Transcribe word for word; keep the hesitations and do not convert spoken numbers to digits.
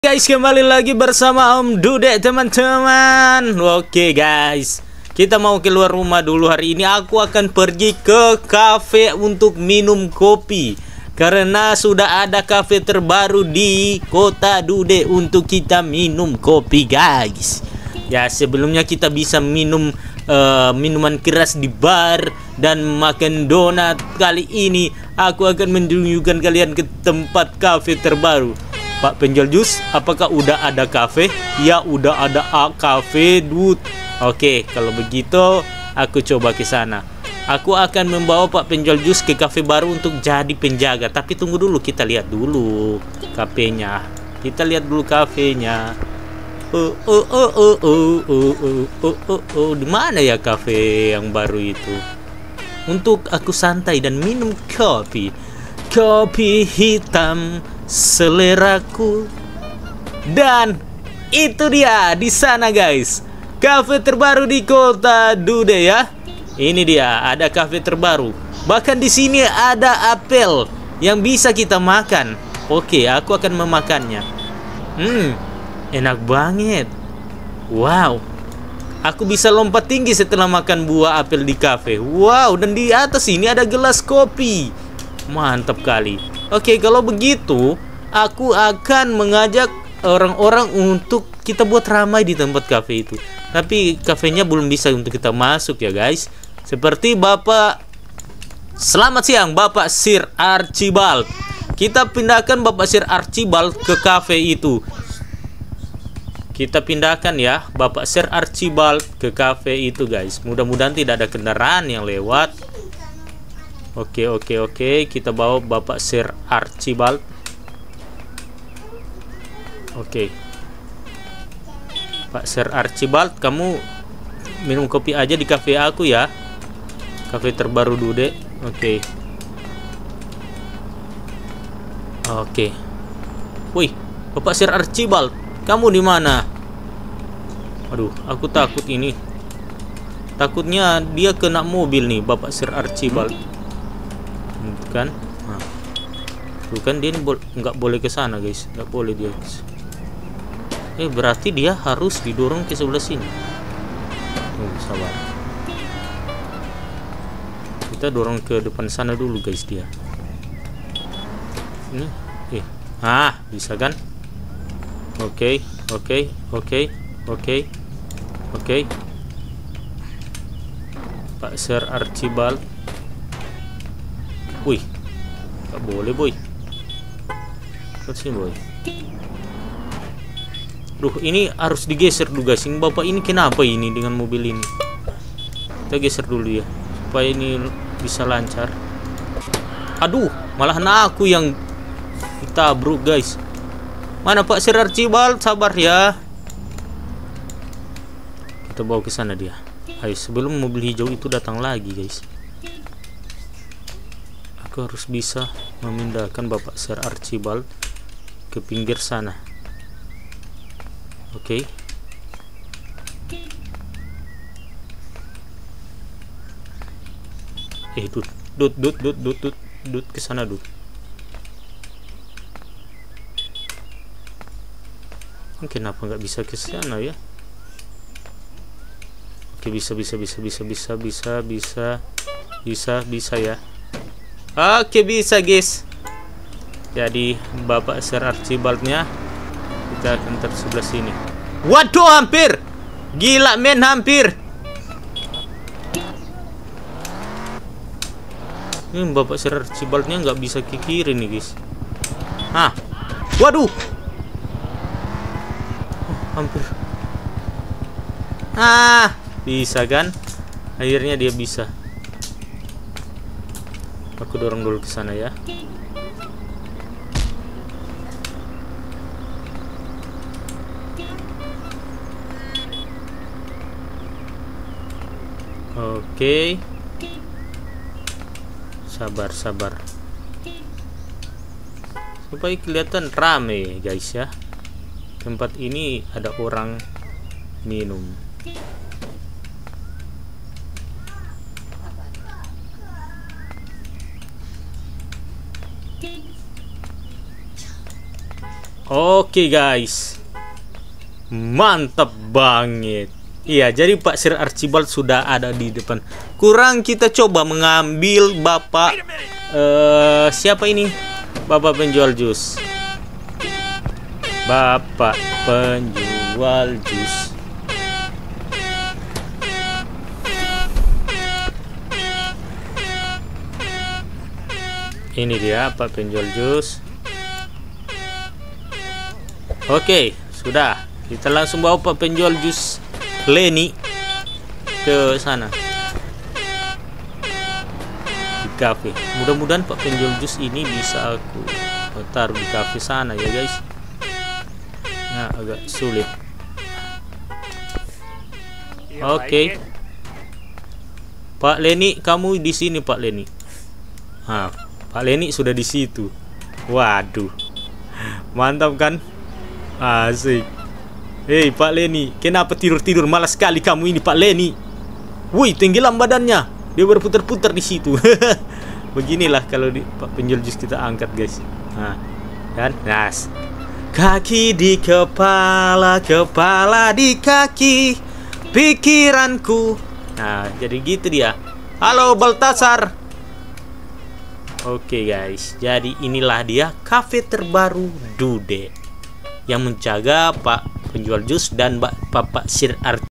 Guys, kembali lagi bersama Om Dudek, teman-teman. Oke guys, kita mau keluar rumah dulu. Hari ini aku akan pergi ke cafe untuk minum kopi, karena sudah ada cafe terbaru di kota Dudek untuk kita minum kopi guys. Ya, sebelumnya kita bisa minum uh, minuman keras di bar dan makan donat. Kali ini aku akan menunjukkan kalian ke tempat cafe terbaru. Pak penjual jus, apakah udah ada kafe? Ya, udah ada A Cafe Dut. Oke, kalau begitu aku coba ke sana. Aku akan membawa Pak penjual jus ke kafe baru untuk jadi penjaga. Tapi tunggu dulu, kita lihat dulu kafenya. Kita lihat dulu kafenya. Oh oh oh oh oh oh oh oh oh, oh. Di mana ya kafe yang baru itu? Untuk aku santai dan minum kopi. Kopi hitam seleraku. Dan itu dia di sana guys, kafe terbaru di kota Dudek ya. Ini dia, ada kafe terbaru. Bahkan di sini ada apel yang bisa kita makan. Oke, aku akan memakannya. Hmm, enak banget. Wow, aku bisa lompat tinggi setelah makan buah apel di kafe. Wow, dan di atas ini ada gelas kopi. Mantap kali. Oke, kalau begitu aku akan mengajak orang-orang untuk kita buat ramai di tempat kafe itu. Tapi kafenya belum bisa untuk kita masuk ya guys. Seperti Bapak, selamat siang Bapak Sir Archibald. Kita pindahkan Bapak Sir Archibald ke kafe itu. Kita pindahkan ya Bapak Sir Archibald ke kafe itu guys. Mudah-mudahan tidak ada kendaraan yang lewat. Oke oke oke, kita bawa Bapak Sir Archibald. Oke, Pak Sir Archibald, kamu minum kopi aja di kafe aku ya, kafe terbaru Dudek. Oke oke. Wih, Bapak Sir Archibald, kamu di mana? Aduh, aku takut ini. Takutnya dia kena mobil nih, Bapak Sir Archibald. Kan? Nah. Bukan, dia bo nggak boleh ke sana guys, nggak boleh dia. Eh, berarti dia harus didorong ke sebelah sini. Oh, sabar. Kita dorong ke depan sana dulu guys dia. Ini, eh, ah, bisa kan? Oke, oke, oke, oke, oke. Pak Sir Archibald. Wih, gak boleh boy. Kasih boy. Duh, ini harus digeser dulu guys. Ini bapak ini kenapa ini dengan mobil ini? Kita geser dulu ya, supaya ini bisa lancar. Aduh, malahan aku yang ditabrak guys. Mana Pak Sir Archibald? Sabar ya. Kita bawa ke sana dia. Ayo, sebelum mobil hijau itu datang lagi guys. Aku harus bisa memindahkan Bapak Sir Archibald ke pinggir sana. Oke. Eh, dut, dut, dut, dut, dut, dut, dut ke sana dut. Kenapa nggak bisa ke sana ya? Oke, bisa, bisa, bisa, bisa, bisa, bisa, bisa, bisa, bisa ya. Oke, bisa guys. Jadi Bapak Sir Archibald-nya kita akan ter sebelah sini. Waduh, hampir. Gila men, hampir. Ini Bapak Sir Archibald-nya nggak bisa ke kiri nih guys. Hah, waduh. Oh, hampir. Ah, bisa kan? Akhirnya dia bisa. Aku dorong dulu ke sana ya. Oke. Sabar, sabar. Supaya kelihatan rame guys ya. Tempat ini ada orang minum. Oke guys, mantap banget. Iya, jadi Pak Sir Archibald sudah ada di depan. Kurang kita coba mengambil Bapak uh, siapa ini? Bapak penjual jus. Bapak penjual jus. Ini dia Pak penjual jus. Oke, sudah. Kita langsung bawa Pak penjual jus Lenny ke sana di kafe. Mudah-mudahan Pak penjual jus ini bisa aku taruh di kafe sana ya guys. Nah, agak sulit. Oke, Pak Lenny, kamu di sini Pak Lenny. Nah, Pak Lenny sudah di situ. Waduh, mantap kan? Asik. Hei Pak Lenny, kenapa tidur-tidur malas sekali kamu ini Pak Lenny? Wih, tenggelam badannya. Dia berputar-putar di situ. Beginilah kalau di Pak penjual jus kita angkat guys. Nah, kan? Nas. Kaki di kepala, kepala di kaki, pikiranku. Nah, jadi gitu dia. Halo Baltasar. Oke guys, jadi inilah dia kafe terbaru Dude yang menjaga Pak penjual jus dan Bapak Sir Archibald.